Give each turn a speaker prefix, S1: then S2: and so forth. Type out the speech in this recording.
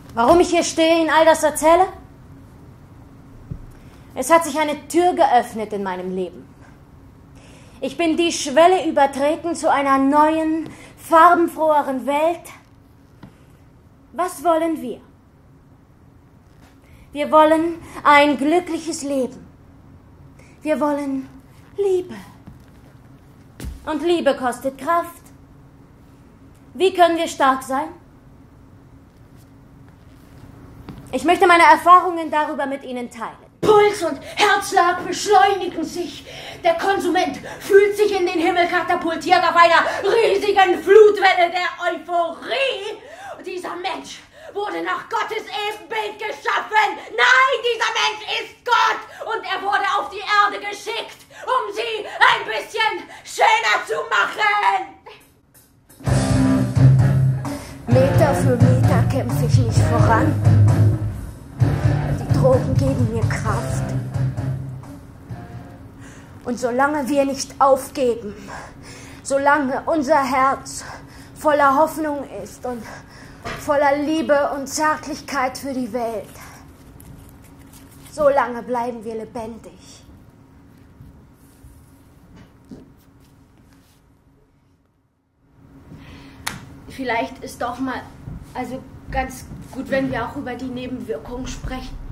S1: Warum ich hier stehe, Ihnen all das erzähle? Es hat sich eine Tür geöffnet in meinem Leben. Ich bin die Schwelle übertreten zu einer neuen, farbenfroheren Welt. Was wollen wir? Wir wollen ein glückliches Leben. Wir wollen Liebe. Und Liebe kostet Kraft. Wie können wir stark sein? Ich möchte meine Erfahrungen darüber mit Ihnen teilen.
S2: Puls und Herzschlag beschleunigen sich. Der Konsument fühlt sich in den Himmel katapultiert auf einer riesigen Flutwelle der Euphorie. Dieser Mensch wurde nach Gottes Ebenbild geschaffen. Nein, dieser Mensch ist Gott und er wurde auf die Erde geschickt, um sie ein bisschen schöner zu machen.
S3: Meter für Meter kämpfe ich mich voran. Die Drogen geben mir Kraft. Und solange wir nicht aufgeben, solange unser Herz voller Hoffnung ist und voller Liebe und Zärtlichkeit für die Welt, solange bleiben wir lebendig.
S2: Vielleicht ist doch mal, also ganz gut, wenn wir auch über die Nebenwirkungen sprechen.